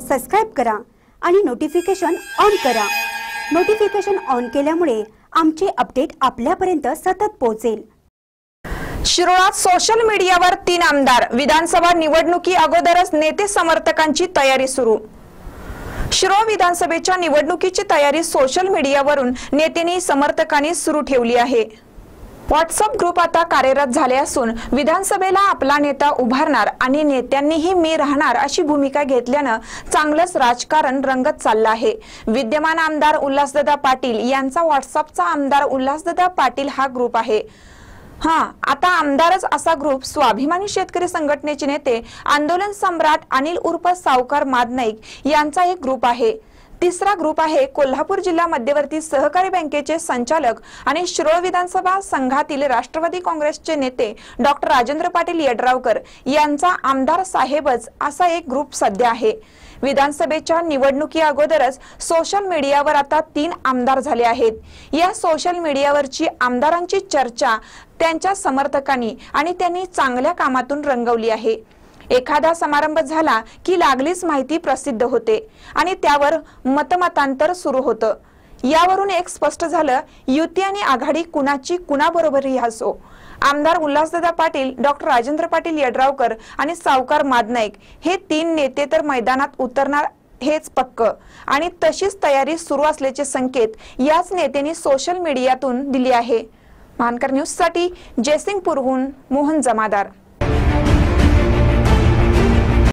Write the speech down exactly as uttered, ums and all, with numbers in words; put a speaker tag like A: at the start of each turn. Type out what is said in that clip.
A: Subscribe करा आणि notification on करा। नोटिफिकेशन ऑन केल्यामुळे आमचे अपडेट आपल्यापर्यंत सतत पोहोचेल।
B: शिरोळात सोशल मीडियावर तीन आमदार, विधानसभा निवडणुकी अगोदरच नेते समर्थकांची तयारी सुरू। शिरोळ विधानसभेच्या निवडणुकीची तयारी सोशल मीडियावरून नेत्यांनी समर्थकांनी सुरू ठेवली आहे। व्हॉट्सअप ग्रुप आता कार्यरत झाले असून विधानसभेला आपला नेता उभारणार आणि नेत्यांनीही मी राहणार अशी भूमिका घेतल्याने चांगलंच राजकारण रंगत चाललं आहे। विद्यमान आमदार उल्हासदादा पाटील यांचा व्हॉट्सअपचा आमदार उल्हासदादा पाटील हा ग्रुप आहे। हां, आता आमदारच असा ग्रुप स्वाभिमानी शेतकरी संघटनेचे नेते आंदोलन सम्राट अनिल उर्फ सावकार मादनाईक यांचा एक ग्रुप आहे। तिसरा ग्रुप आहे कोल्हापूर जिल्हा मध्यवर्ती सहकारी बँकेचे संचालक आणि शिरोळ विधानसभा संघातील राष्ट्रवादी काँग्रेसचे नेते डॉक्टर राजेंद्र पाटील यड्रावकर यांचा आमदार साहेबच असा एक ग्रुप सध्या आहे। विधानसभेच्या निवडणुकी अगोदरच सोशल मीडियावर आता तीन आमदार झाले आहेत। या सोशल मीडियावरची आमदारांची चर्चा त्यांच्या समर्थकांनी आणि त्यांनी चांगल्या कामातून रंगवली आहे। एखादा समारंभ झाला की लागलीच माहिती प्रसिद्ध होते आणि त्यावर मतमतांतर सुरू होतं। यावरून एक स्पष्ट झालं, युती आणि आघाडी कुणाची कुणाबरोबरही असो, आमदार उल्हासदादा पाटील, डॉक्टर राजेंद्र पाटील यड्रावकर आणि सावकार मादनाईक हे तीन नेते तर मैदानात उतरणार हेच पक्क आणि तशीच तयारी सुरू असल्याचे संकेत याच नेत्यांनी सोशल मीडियातून दिले आहे। मानकर न्यूज साठी जयसिंगपूरहून मोहन जमादार।